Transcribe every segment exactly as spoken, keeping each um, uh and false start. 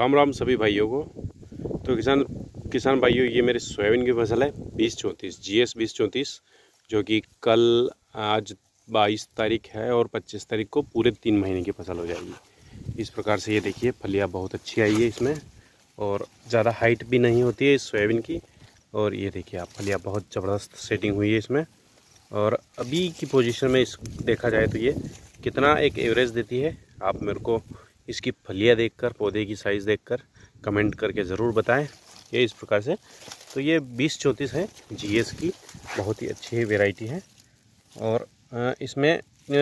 राम राम सभी भाइयों को। तो किसान किसान भाइयों, ये मेरे सोयाबीन की फसल है बीस चौंतीस जी एस बीस चौंतीस, जो कि कल आज बाईस तारीख है और पच्चीस तारीख को पूरे तीन महीने की फसल हो जाएगी। इस प्रकार से ये देखिए फलियाँ बहुत अच्छी आई है इसमें, और ज़्यादा हाइट भी नहीं होती है इस सोयाबीन की। और ये देखिए आप फलियाँ बहुत ज़बरदस्त सेटिंग हुई है इसमें। और अभी की पोजीशन में इस देखा जाए तो ये कितना एक एवरेज देती है, आप मेरे को इसकी फलियाँ देखकर, पौधे की साइज़ देखकर कमेंट करके ज़रूर बताएं। ये इस प्रकार से तो ये बीस चौंतीस है जी एस की, बहुत ही अच्छी वैरायटी है। और इसमें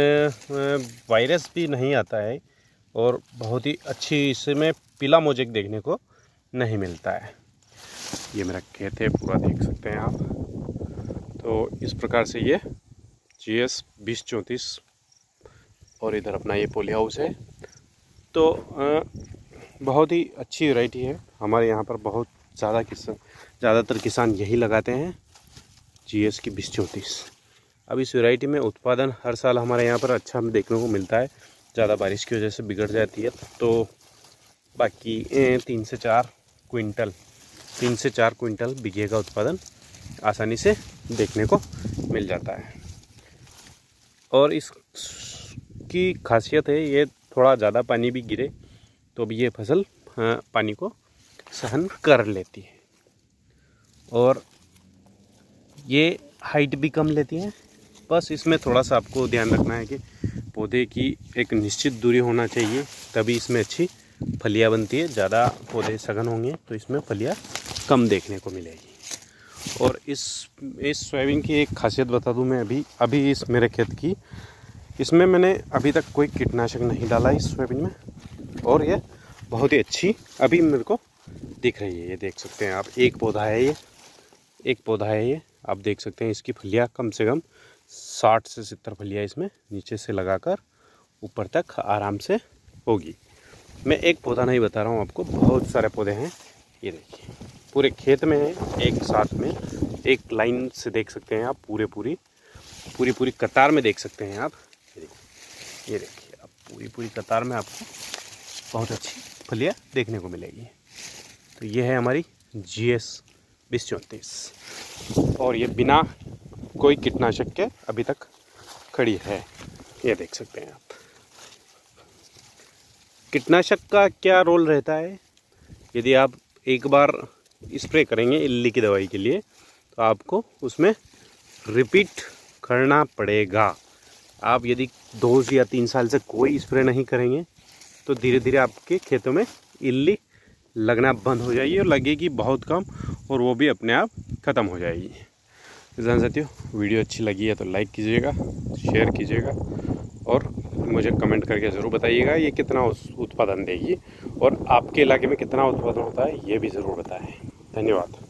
वायरस भी नहीं आता है और बहुत ही अच्छी इसमें पीला मोजेक देखने को नहीं मिलता है। ये मेरा खेत है, पूरा देख सकते हैं आप। तो इस प्रकार से ये जी एस बीस चौंतीस, और इधर अपना ये पोली हाउस है। तो बहुत ही अच्छी वैरायटी है। हमारे यहाँ पर बहुत ज़्यादा किसान ज़्यादातर किसान यही लगाते हैं, जी एस की बीस चौंतीस। अब इस वैरायटी में उत्पादन हर साल हमारे यहाँ पर अच्छा देखने को मिलता है। ज़्यादा बारिश की वजह से बिगड़ जाती है, तो बाकी तीन से चार क्विंटल तीन से चार क्विंटल बीघे का उत्पादन आसानी से देखने को मिल जाता है। और इसकी खासियत है, ये थोड़ा ज़्यादा पानी भी गिरे तो भी ये फसल पानी को सहन कर लेती है। और ये हाइट भी कम लेती है। बस इसमें थोड़ा सा आपको ध्यान रखना है कि पौधे की एक निश्चित दूरी होना चाहिए, तभी इसमें अच्छी फलियां बनती है। ज़्यादा पौधे सघन होंगे तो इसमें फलियां कम देखने को मिलेगी। और इस इस सोयाबीन की एक खासियत बता दूं मैं, अभी अभी इस मेरे खेत की, इसमें मैंने अभी तक कोई कीटनाशक नहीं डाला इस सोयाबीन में, और ये बहुत ही अच्छी अभी मेरे को दिख रही है। ये देख सकते हैं आप, एक पौधा है ये एक पौधा है ये आप देख सकते हैं। इसकी फलियां कम से कम साठ से सत्तर फलियां इसमें नीचे से लगाकर ऊपर तक आराम से होगी। मैं एक पौधा नहीं बता रहा हूँ आपको, बहुत सारे पौधे हैं। ये देखिए पूरे खेत में है, एक साथ में एक लाइन से देख सकते हैं आप, पूरे पूरी पूरी पूरी कतार में देख सकते हैं आप। ये देखिए ये देखिए आप, पूरी पूरी कतार में आपको बहुत अच्छी फलियाँ देखने को मिलेगी। तो ये है हमारी जी एस बीस चौंतीस, और ये बिना कोई कीटनाशक के अभी तक खड़ी है। ये देख सकते हैं आप। कीटनाशक का क्या रोल रहता है, यदि आप एक बार स्प्रे करेंगे इल्ली की दवाई के लिए, तो आपको उसमें रिपीट करना पड़ेगा। आप यदि दो या तीन साल से कोई स्प्रे नहीं करेंगे तो धीरे धीरे आपके खेतों में इल्ली लगना बंद हो जाएगी, और लगेगी बहुत कम, और वो भी अपने आप ख़त्म हो जाएगी। किसान साथियों, वीडियो अच्छी लगी है तो लाइक कीजिएगा, शेयर कीजिएगा, और मुझे कमेंट करके ज़रूर बताइएगा ये कितना उत्पादन देगी, और आपके इलाके में कितना उत्पादन होता है ये भी ज़रूर बताएं। धन्यवाद।